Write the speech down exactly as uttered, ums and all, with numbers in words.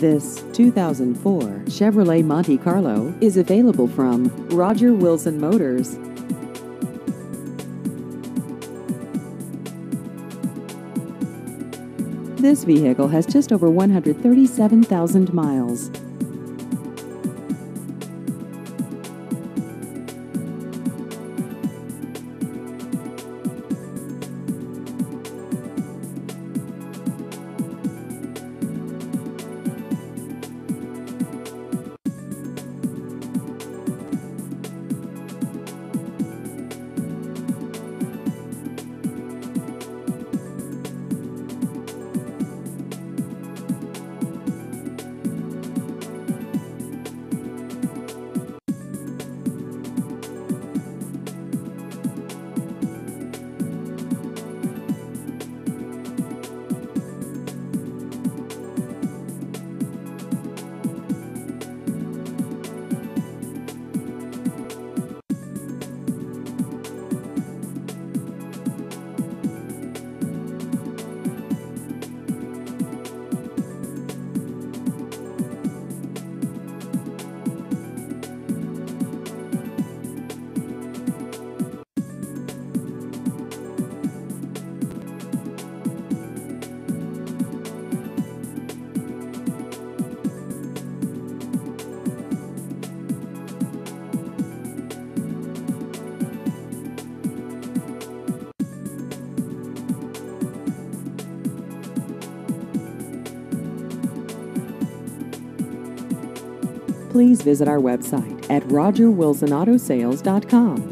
This two thousand four Chevrolet Monte Carlo is available from Roger Wilson Motors. This vehicle has just over one hundred thirty-seven thousand miles. Please visit our website at roger wilson auto sales dot com.